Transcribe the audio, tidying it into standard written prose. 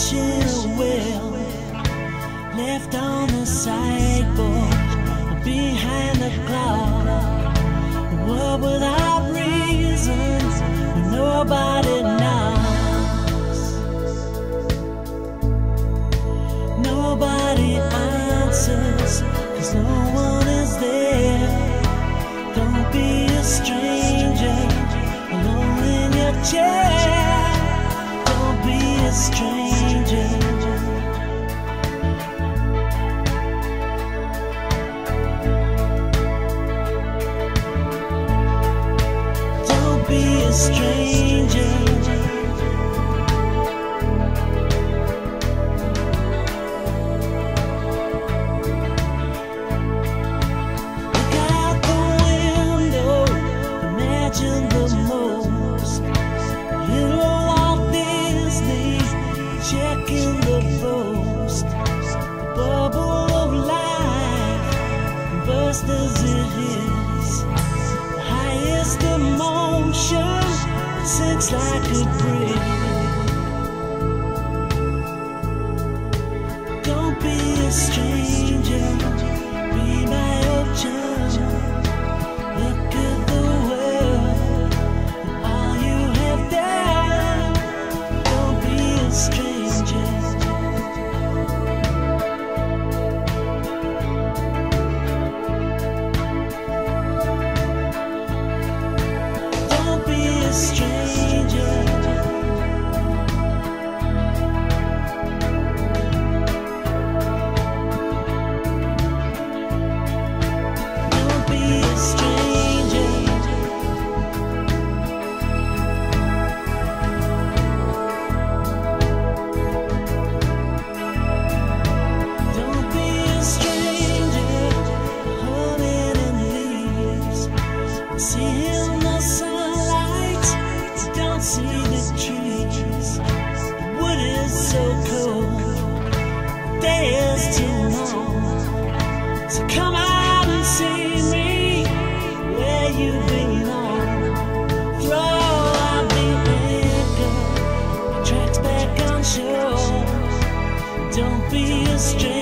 wishing a will left on the sideboard behind the clock. The world without reasons, nobody knocks. Nobody answers, 'cause no one is there. Don't be a stranger alone in your chair. Don't be a stranger. Don't be a stranger. Look out the window, imagine the most. Little Walt Disney checking the post. The bubble of life burst as it hits. The highest emotion sinks like a brick. Don't be a stranger, be my old chum. Look at the world and all you have done. Don't be a stranger. Don't be a stranger. Don't be a stranger. Don't be a stranger, humming in leaves. See in the sunlight, don't see the trees. The wood is so cold, the day is too long. So come out and see me where you belong. Throw out the anchor, tracks back on shore. Don't be a stranger.